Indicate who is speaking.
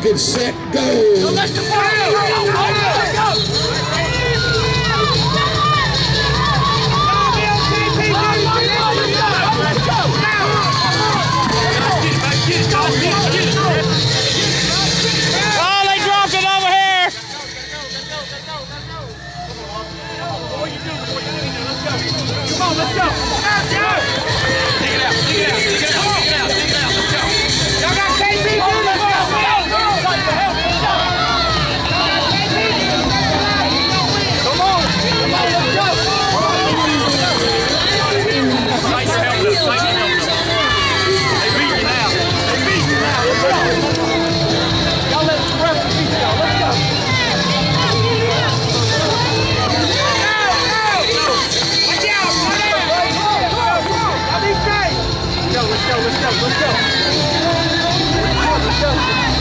Speaker 1: Get set, go!
Speaker 2: Let's go!
Speaker 3: Oh, they dropped it over here!
Speaker 2: Come on, let's go! Dig it out, dig it out, dig it out, dig it out, dig it out, let's go! Y'all got KC, let's go! Come on, let's go! Tighten your helmet up, tighten your helmet up. They beat you now, they beat you now, let's go! Y'all let the rest beat y'all, let's go! Let's go.